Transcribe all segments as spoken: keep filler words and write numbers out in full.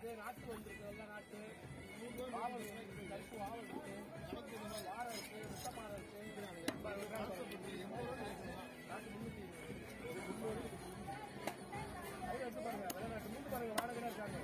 இருக்கு, நாட்டு வந்திருக்கு, வெள்ளை நாட்டு, வாவல் இருக்கு, கருப்பு வாவல் இருக்கு, வாரம் இருக்கு, முட்டமாரம் இருக்கு, நாட்டு முன்னூத்தி அது எடுத்து பாருங்க, வெள்ளை நாட்டு மூணு பாருங்க, வாடகை இருக்காங்க.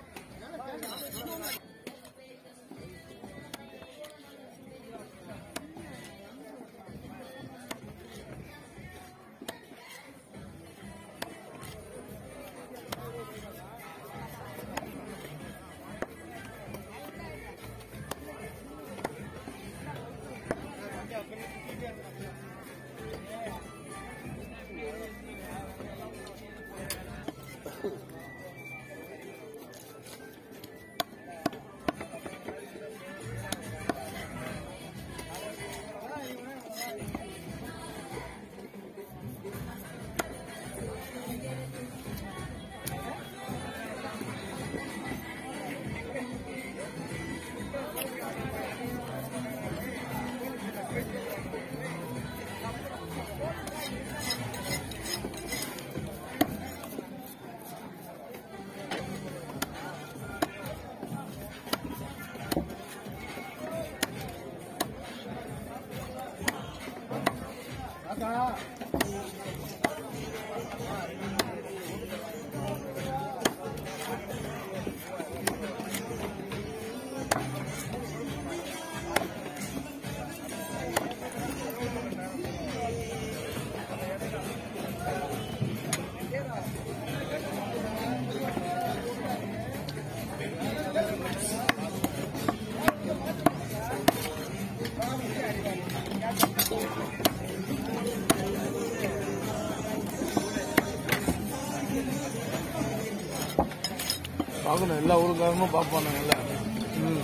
பார்க்கணும், எல்லா ஊருக்காரங்களும் பார்ப்பானுங்கல்ல. ம்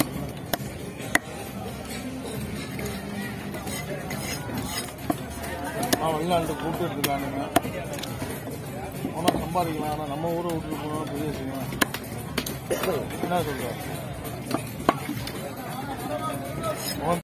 ஆ வெளிநாட்டு கூப்பிட்டு இருக்கானுங்க. போனால் சம்பாதிக்கலாம், ஆனால் நம்ம ஊரை விட்டுட்டு போனோம்னா பெரிய விஷயம். என்ன சொல்ற?